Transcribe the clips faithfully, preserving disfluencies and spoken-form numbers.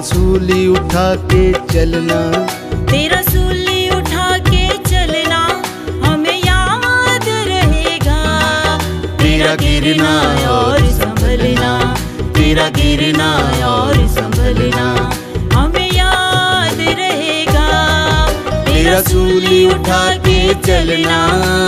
सूली उठा के चलना, तेरा सूली उठा के चलना हमें याद रहेगा। तेरा गिरना और संभलना, तेरा गिरना और संभलना हमें याद रहेगा। तेरा सूली उठा के चलना।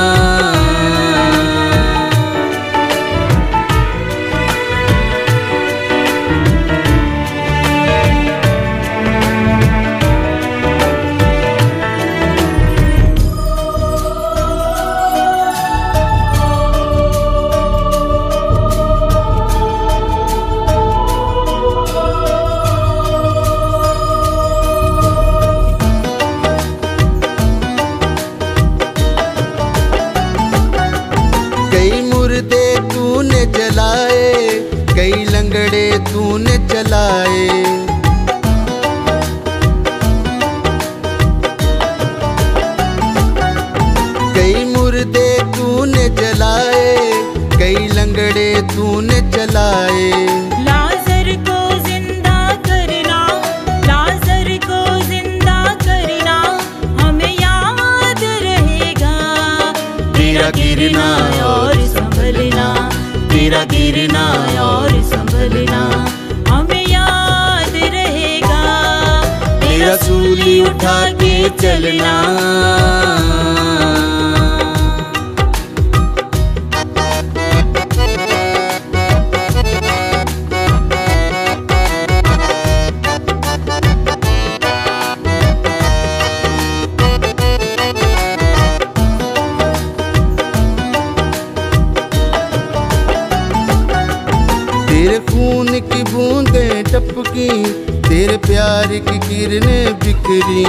कई मुर्दे तूने जलाए, कई लंगड़े तूने चलाए। कई मुर्दे तूने जलाए, कई लंगड़े तूने चलाए। लाजर को जिंदा करना, लाजर को जिंदा करना हमें याद रहेगा। तेरा गिरना और संभलना, तेरा गिरना और संभलना हमें याद रहेगा। तेरा सूली उठा के चलना। तेरे खून की बूंदें टपकी, तेरे प्यार की किरणें बिखरी।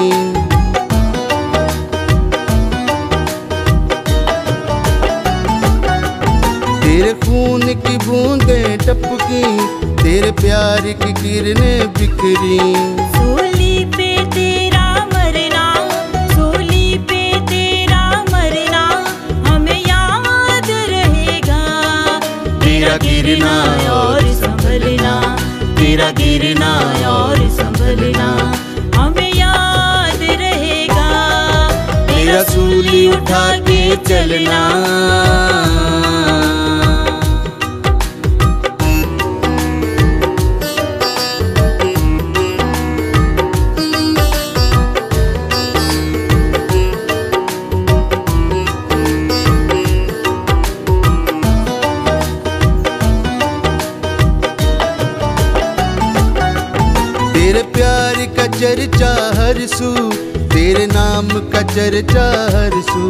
तेरे खून की बूंदें टपकी, तेरे प्यार की किरणें बिखरी। सूली पे तेरा मरना, सूली पे तेरा मरना हमें याद रहेगा। तेरा गिरना और संभलना, तेरा गिरना और संभलना हमें याद रहेगा। तेरा सूली उठा के चलना। तेरे प्यार का चर्चा हर सू, तेरे नाम का चर्चा हर सू।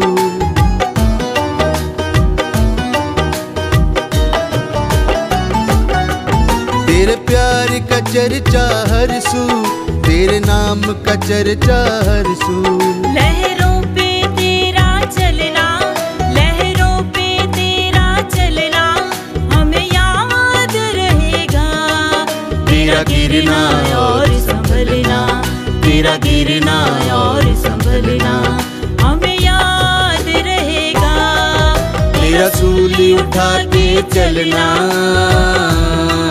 तेरे प्यार का चर्चा हर सू, तेरे नाम का चर्चा हर सू। लहरों पे तेरा चलना, लहरों पे तेरा चलना हमें याद रहेगा। तेरा गिरना और संभलना, तेरा गिरना और संभलना हमें याद रहेगा। तेरा सूली उठा के चलना।